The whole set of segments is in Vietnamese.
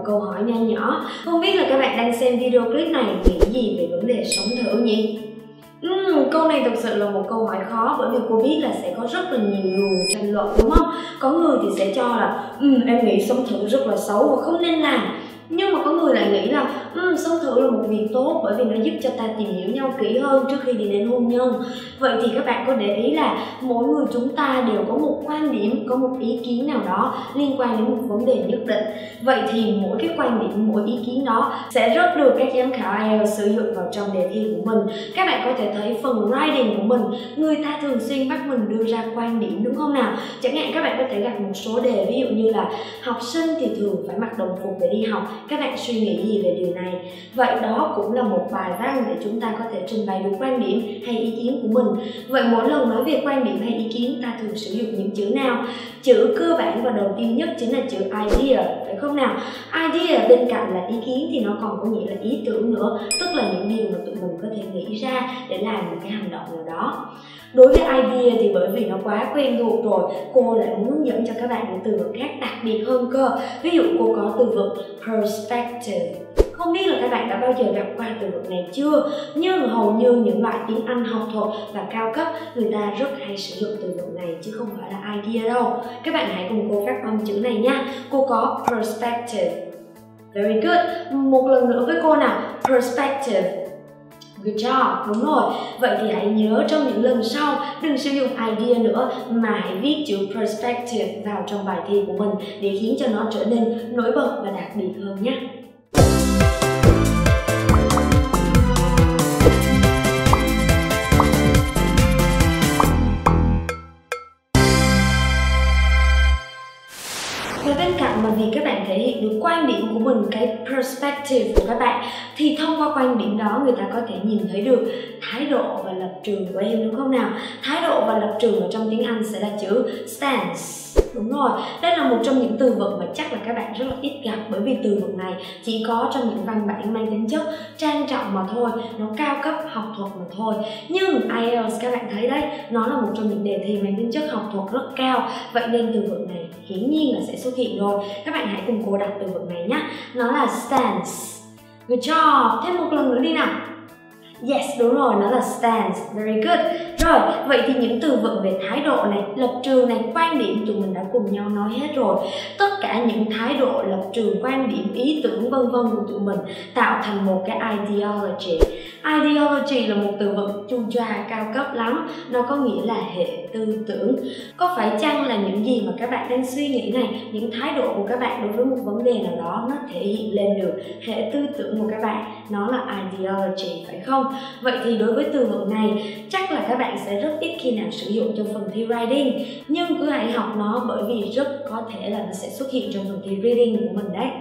câu hỏi nho nhỏ. Không biết là các bạn đang xem video clip này nghĩ gì về vấn đề sống thử nhỉ? Câu này thực sự là một câu hỏi khó, bởi vì cô biết là sẽ có rất là nhiều luồng tranh luận, đúng không? Có người thì sẽ cho là em nghĩ sống thử rất là xấu và không nên làm. Nhưng mà có người lại nghĩ là sống thử là một việc tốt, bởi vì nó giúp cho ta tìm hiểu nhau kỹ hơn trước khi đi đến hôn nhân. Vậy thì các bạn có để ý là mỗi người chúng ta đều có một quan điểm, có một ý kiến nào đó liên quan đến một vấn đề nhất định. Vậy thì mỗi cái quan điểm, mỗi ý kiến đó sẽ rất được các giám khảo IELTS sử dụng vào trong đề thi của mình. Các bạn có thể thấy phần writing của mình, người ta thường xuyên bắt mình đưa ra quan điểm, đúng không nào? Chẳng hạn các bạn có thể gặp một số đề, ví dụ như là học sinh thì thường phải mặc đồng phục để đi học. Các bạn suy nghĩ gì về điều này? Vậy đó cũng là một bài văn để chúng ta có thể trình bày được quan điểm hay ý kiến của mình. Vậy mỗi lần nói về quan điểm hay ý kiến, ta thường sử dụng những chữ nào? Chữ cơ bản và đầu tiên nhất chính là chữ idea, phải không nào? Idea bên cạnh là ý kiến thì nó còn có nghĩa là ý tưởng nữa, tức là những điều mà tụi mình có thể nghĩ ra để làm một cái hành động nào đó. Đối với idea thì bởi vì nó quá quen thuộc rồi, cô lại muốn hướng dẫn cho các bạn những từ vựng khác đặc biệt hơn cơ. Ví dụ cô có từ vựng perspective. Không biết là các bạn đã bao giờ gặp qua từ vựng này chưa? Nhưng hầu như những loại tiếng Anh học thuật và cao cấp người ta rất hay sử dụng từ vựng này chứ không phải là idea đâu. Các bạn hãy cùng cô phát âm chữ này nha. Cô có perspective. Very good. Một lần nữa với cô nào. Perspective. Good job, đúng rồi. Vậy thì hãy nhớ trong những lần sau đừng sử dụng idea nữa mà hãy viết chữ perspective vào trong bài thi của mình để khiến cho nó trở nên nổi bật và đặc biệt hơn nhé. Và bên cạnh mà vì các bạn thể hiện được quan điểm của mình, cái perspective của các bạn, thì thông qua quan điểm đó người ta có thể nhìn thấy được thái độ và lập trường của em, đúng không nào? Thái độ và lập trường ở trong tiếng Anh sẽ là chữ stance. Đúng rồi, đây là một trong những từ vựng mà chắc là các bạn rất là ít gặp, bởi vì từ vựng này chỉ có trong những văn bản mang tính chất trang trọng mà thôi, nó cao cấp học thuật mà thôi. Nhưng IELTS các bạn thấy đấy, nó là một trong những đề thi mang tính chất học thuật rất cao, vậy nên từ vựng này hiển nhiên là sẽ xuất hiện rồi. Các bạn hãy cùng cô đọc từ vựng này nhé. Nó là stance. Good job. Thêm một lần nữa đi nào. Yes, đúng rồi, nó là stance. Very good. Rồi, vậy thì những từ vựng về thái độ này, lập trường này, quan điểm tụi mình đã cùng nhau nói hết rồi. Tất cả những thái độ, lập trường, quan điểm, ý tưởng vân vân của tụi mình tạo thành một cái ideology. Ideology là một từ vựng chu choa cao cấp lắm. Nó có nghĩa là hệ tư tưởng. Có phải chăng là những gì mà các bạn đang suy nghĩ này, những thái độ của các bạn đối với một vấn đề nào đó nó thể hiện lên được hệ tư tưởng của các bạn, nó là ideology, phải không? Vậy thì đối với từ vựng này chắc là các bạn sẽ rất ít khi nào sử dụng trong phần thi writing, nhưng cứ hãy học nó bởi vì rất có thể là nó sẽ xuất hiện trong phần thi reading của mình đấy.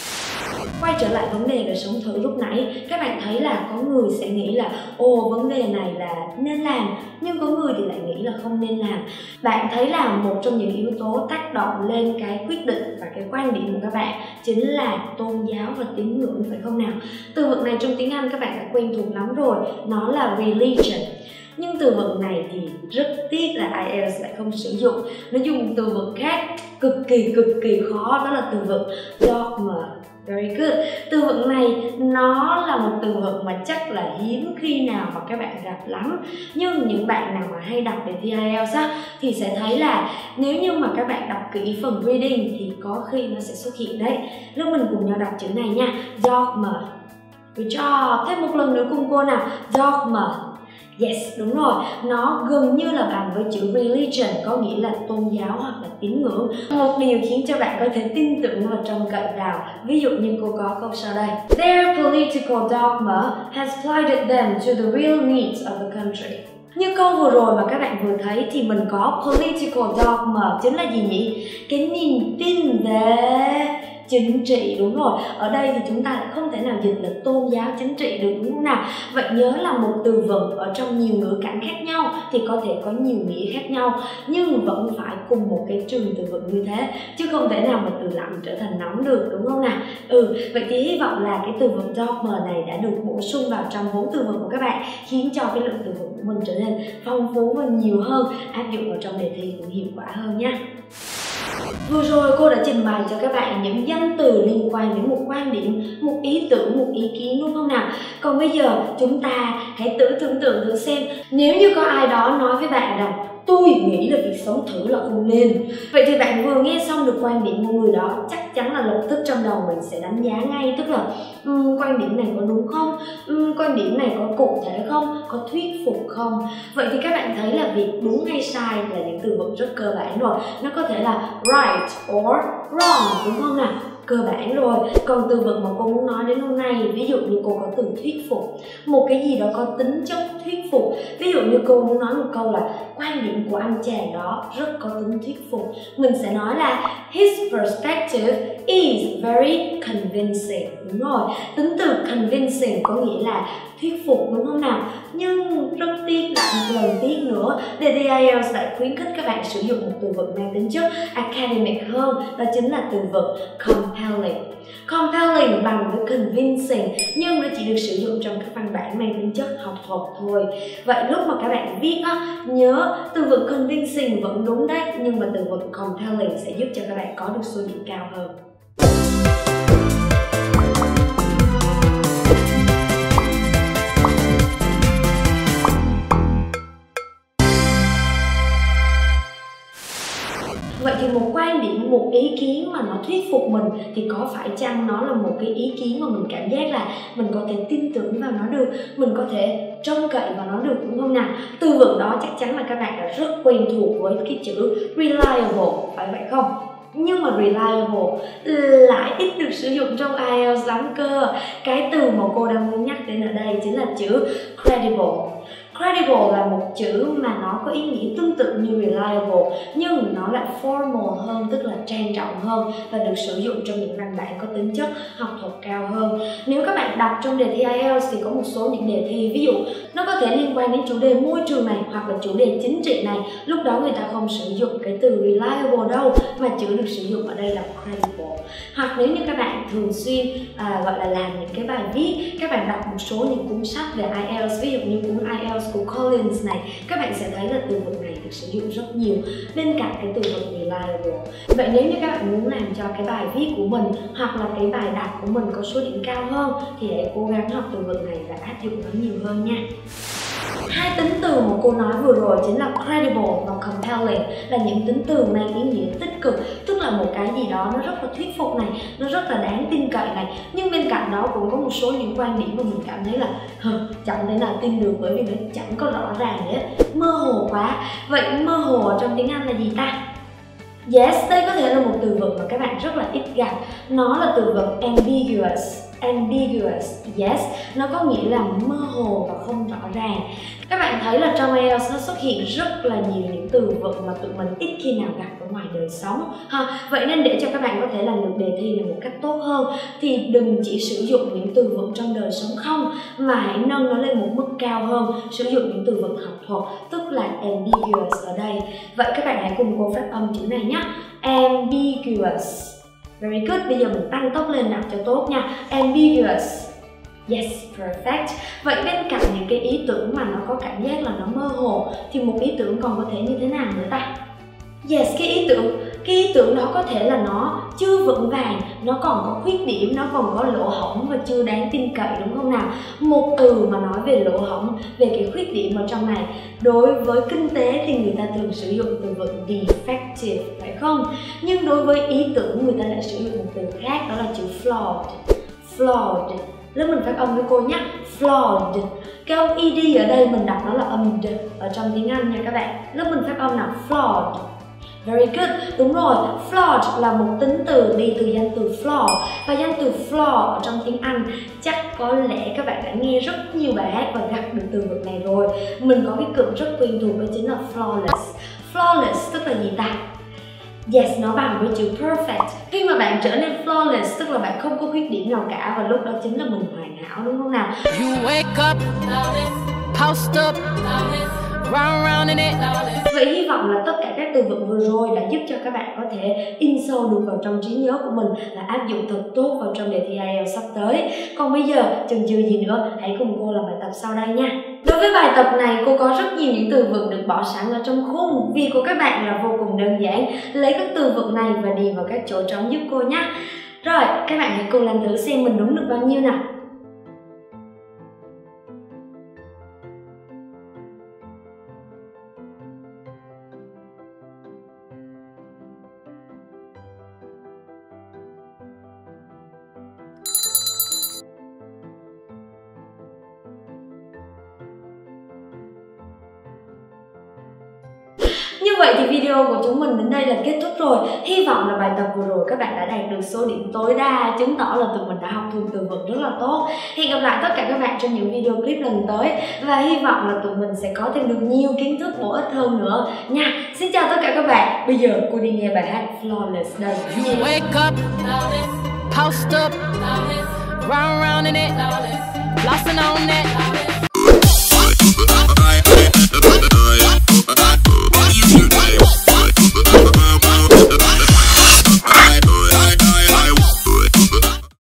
Quay trở lại vấn đề về sống thử lúc nãy, các bạn thấy là có người sẽ nghĩ là vấn đề này là nên làm, nhưng có người thì lại nghĩ là không nên làm. Bạn thấy là một trong những yếu tố tác động lên cái quyết định và cái quan điểm của các bạn chính là tôn giáo và tín ngưỡng, phải không nào? Từ vựng này trong tiếng Anh các bạn đã quen thuộc lắm rồi, nó là religion. Nhưng từ vựng này thì rất tiếc là IELTS lại không sử dụng. Nó dùng từ vựng khác cực kỳ khó, đó là từ vựng dogma. Very good. Từ vựng này nó là một từ vựng mà chắc là hiếm khi nào mà các bạn gặp lắm. Nhưng những bạn nào mà hay đọc đề thi IELTS thì sẽ thấy là nếu như mà các bạn đọc kỹ phần reading thì có khi nó sẽ xuất hiện đấy. Lúc mình cùng nhau đọc chữ này nha. Dogma. Good job. Thêm một lần nữa cùng cô nào. Dogma. Yes, đúng rồi, nó gần như là bằng với chữ religion, có nghĩa là tôn giáo hoặc là tín ngưỡng. Một điều khiến cho bạn có thể tin tưởng và trông cậy vào. Ví dụ như cô có câu sau đây. Their political dogma has plighted them to the real needs of the country. Như câu vừa rồi mà các bạn vừa thấy thì mình có political dogma, chính là gì nhỉ? Cái niềm tin về chính trị, đúng rồi. Ở đây thì chúng ta lại không thể nào dịch là tôn giáo chính trị được, đúng không nào? Vậy nhớ là một từ vựng ở trong nhiều ngữ cảnh khác nhau thì có thể có nhiều nghĩa khác nhau, nhưng vẫn phải cùng một cái trường từ vựng như thế, chứ không thể nào mà từ lạnh trở thành nóng được, đúng không nào? Vậy thì hy vọng là cái từ vựng dogma này đã được bổ sung vào trong vốn từ vựng của các bạn, khiến cho cái lượng từ vựng của mình trở nên phong phú và nhiều hơn, áp dụng vào trong đề thi cũng hiệu quả hơn nhé. Vừa rồi cô đã trình bày cho các bạn những danh từ liên quan đến một quan điểm, một ý tưởng, một ý kiến, đúng không nào? Còn bây giờ chúng ta hãy tưởng tượng thử xem, nếu như có ai đó nói với bạn rằng tôi nghĩ là việc sống thử là không nên. Vậy thì bạn vừa nghe xong được quan điểm của người đó, chắc chắn là lập tức trong đầu mình sẽ đánh giá ngay, tức là quan điểm này có đúng không? Quan điểm này có cụ thể không? Có thuyết phục không? Vậy thì các bạn thấy là việc đúng hay sai là những từ vựng rất cơ bản rồi. Nó có thể là right or wrong, đúng không nào? Cơ bản rồi. Còn từ vựng mà cô muốn nói đến hôm nay, ví dụ như cô có từ thuyết phục, một cái gì đó có tính chất thuyết phục. Ví dụ như cô muốn nói một câu là quan điểm của anh chàng đó rất có tính thuyết phục, mình sẽ nói là his perspective is very convincing. Đúng rồi, tính từ convincing có nghĩa là thuyết phục, đúng không nào? Nhưng rất tiếc, lại một lần tiếc nữa, đề thi IELTS lại khuyến khích các bạn sử dụng một từ vựng mang tính chất academic hơn, đó chính là từ vựng compelling. Compelling bằng với convincing, nhưng nó chỉ được sử dụng trong các văn bản mang tính chất học thuật thôi. Vậy lúc mà các bạn viết á, nhớ từ vựng convincing vẫn đúng đấy, nhưng mà từ vựng compelling sẽ giúp cho các bạn có được số điểm cao hơn. Vậy thì một quan điểm, một ý kiến mà nó thuyết phục mình thì có phải chăng nó là một cái ý kiến mà mình cảm giác là mình có thể tin tưởng vào nó được, mình có thể trông cậy vào nó được, đúng không nào? Từ vựng đó chắc chắn là các bạn đã rất quen thuộc với cái chữ reliable, phải vậy không? Nhưng mà reliable lại ít được sử dụng trong IELTS lắm cơ. Cái từ mà cô đang muốn nhắc đến ở đây chính là chữ credible. Credible là một chữ mà nó có ý nghĩa tương tự như reliable, nhưng nó lại formal hơn, tức là trang trọng hơn, và được sử dụng trong những văn bản có tính chất học thuật cao hơn. Nếu các bạn đọc trong đề thi IELTS thì có một số những đề thi, ví dụ nó có thể liên quan đến chủ đề môi trường này hoặc là chủ đề chính trị này, lúc đó người ta không sử dụng cái từ reliable đâu, mà chữ được sử dụng ở đây là credible. Hoặc nếu như các bạn thường xuyên gọi là làm những cái bài viết, các bạn đọc một số những cuốn sách về IELTS, ví dụ như cuốn IELTS của Collins này, các bạn sẽ thấy là từ vựng này được sử dụng rất nhiều bên cạnh cái từ vựng reliable. Vậy nếu như các bạn muốn làm cho cái bài viết của mình hoặc là cái bài đọc của mình có số điểm cao hơn thì hãy cố gắng học từ vựng này và áp dụng nó nhiều hơn nha. Hai tính từ mà cô nói vừa rồi chính là credible và compelling, là những tính từ mang ý nghĩa tích cực, tức là một cái gì đó nó rất là thuyết phục này, nó rất là đáng tin cậy này, nhưng bên cạnh đó cũng có một số những quan điểm mà mình cảm thấy là chẳng thể nào tin được, bởi vì nó chẳng có rõ ràng đấy, mơ hồ quá. Vậy mơ hồ trong tiếng Anh là gì ta? Yes, đây có thể là một từ vựng mà các bạn rất là ít gặp, nó là từ vựng ambiguous. Ambiguous, yes, nó có nghĩa là mơ hồ và không rõ ràng. Các bạn thấy là trong IELTS nó xuất hiện rất là nhiều những từ vựng mà tụi mình ít khi nào gặp ở ngoài đời sống ha. Vậy nên để cho các bạn có thể làm được đề thi này một cách tốt hơn thì đừng chỉ sử dụng những từ vựng trong đời sống không, mà hãy nâng nó lên một mức cao hơn, sử dụng những từ vựng học thuật, tức là ambiguous ở đây. Vậy các bạn hãy cùng cô phát âm chữ này nhé. Ambiguous. Very good, bây giờ mình tăng tốc lên đọc cho tốt nha. Ambiguous. Yes, perfect. Vậy bên cạnh những cái ý tưởng mà nó có cảm giác là nó mơ hồ thì một ý tưởng còn có thể như thế nào nữa ta? Yes, cái ý tưởng đó có thể là nó chưa vững vàng, nó còn có khuyết điểm, nó còn có lỗ hổng và chưa đáng tin cậy, đúng không nào? Một từ mà nói về lỗ hổng, về cái khuyết điểm ở trong này, đối với kinh tế thì người ta thường sử dụng từ vựng defective, phải không? Nhưng đối với ý tưởng người ta lại sử dụng một từ khác, đó là chữ flawed. Flawed. Lớp mình phát âm với cô nhé. Flawed. Cái âm ed ở đây mình đọc nó là âm d ở trong tiếng Anh nha các bạn. Lớp mình phát âm là flawed. Very good, đúng rồi, flawed là một tính từ đi từ danh từ flaw, và danh từ flaw ở trong tiếng Anh chắc có lẽ các bạn đã nghe rất nhiều bài hát và gặp được từ vựng này rồi. Mình có cái cụm rất quen thuộc đó chính là flawless. Flawless tức là gì ta? Yes, nó bằng với chữ perfect. Khi mà bạn trở nên flawless tức là bạn không có khuyết điểm nào cả, và lúc đó chính là mình hoàn hảo, đúng không nào? You wake up, post up, Vậy hy vọng là tất cả các từ vựng vừa rồi đã giúp cho các bạn có thể in sâu được vào trong trí nhớ của mình và áp dụng thật tốt vào trong đề thi IELTS sắp tới. Còn bây giờ, chần chừ gì nữa, hãy cùng cô làm bài tập sau đây nha. Đối với bài tập này, cô có rất nhiều những từ vựng được bỏ sẵn ở trong khung. Việc của các bạn là vô cùng đơn giản. Lấy các từ vựng này và điền vào các chỗ trống giúp cô nhé. Rồi, các bạn hãy cùng làm thử xem mình đúng được bao nhiêu nào. Như vậy thì video của chúng mình đến đây là kết thúc rồi. Hy vọng là bài tập vừa rồi các bạn đã đạt được số điểm tối đa, chứng tỏ là tụi mình đã học thuộc từ vựng rất là tốt. Hẹn gặp lại tất cả các bạn trong những video clip lần tới và hy vọng là tụi mình sẽ có thêm được nhiều kiến thức bổ ích hơn nữa nha. Xin chào tất cả các bạn. Bây giờ cô đi nghe bài hát Flawless đây. You wake up, post up, round in it, flossing on that.